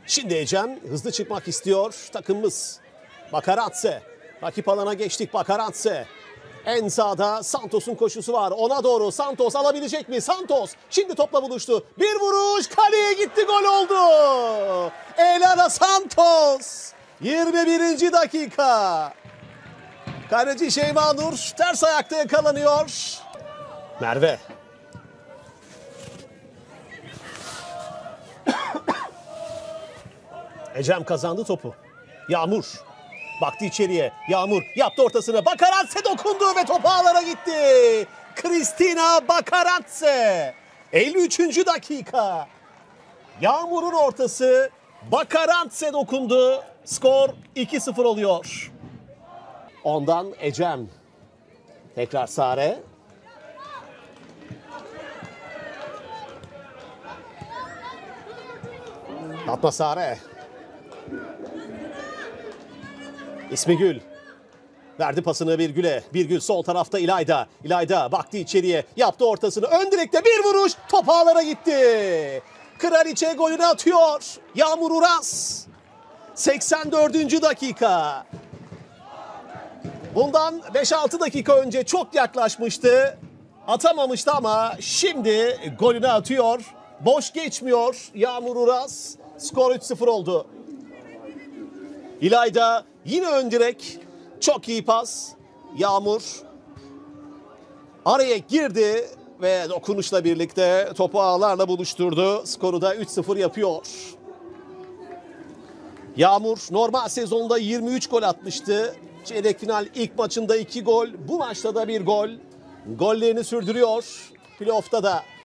Şimdi Ecem hızlı çıkmak istiyor takımımız. Bakaratse. Rakip alana geçtik Bakaratse. En sağda Santos'un koşusu var. Ona doğru Santos alabilecek mi? Santos şimdi topla buluştu. Bir vuruş kaleye gitti, gol oldu. Elana Santos. 21. dakika. Kaleci Şeyma Nur ters ayakta yakalanıyor. Merve. Ecem kazandı topu. Yağmur. Baktı içeriye. Yağmur yaptı ortasına. Bakaratse dokundu ve top ağlara gitti. Kristina Bakaratse. 53. dakika. Yağmur'un ortası. Bakaratse dokundu. Skor 2-0 oluyor. Ondan Ecem. Tekrar Sare. Fatma Sare. İsmigül. Verdi pasını Birgül'e. Birgül sol tarafta İlayda. İlayda baktı içeriye. Yaptı ortasını. Ön direkte bir vuruş. Top ağlara gitti. Kraliçe golünü atıyor. Yağmur Uras. 84. dakika. Bundan 5-6 dakika önce çok yaklaşmıştı. Atamamıştı ama şimdi golünü atıyor. Boş geçmiyor Yağmur Uras. Skor 3-0 oldu. İlayda yine ön direk. Çok iyi pas. Yağmur araya girdi ve dokunuşla birlikte topu ağlarla buluşturdu. Skoru da 3-0 yapıyor. Yağmur normal sezonda 23 gol atmıştı. Çeyrek final ilk maçında 2 gol. Bu maçta da 1 gol. Gollerini sürdürüyor. Playoff'ta da